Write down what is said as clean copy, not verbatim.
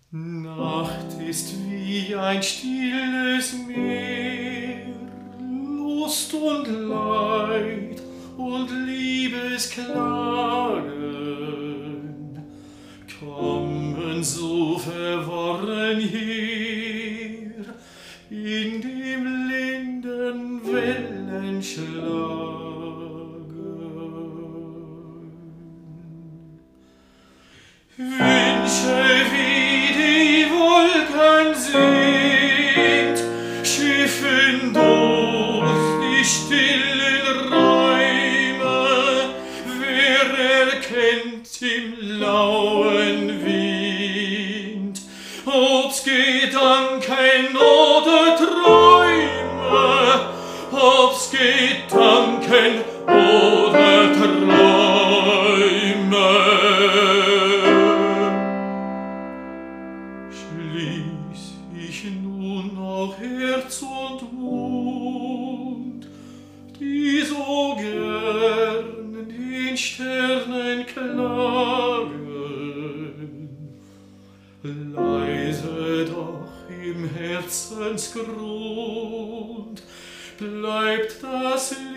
Nacht ist wie ein stilles Meer, Lust und Leid und Liebesklagen kommen so verworren her in dem linden Wellenschlagen. Wünsche, wie die Wolken sind, schiffen durch die stillen Räume. Wer erkennt im lauen Wind, ob's Gedanken oder Träume, ob's Gedanken oder Träume. Schließ ich nun auch Herz und Mund, die so gern den Sternen klagen, leise doch im Herzensgrund bleibt das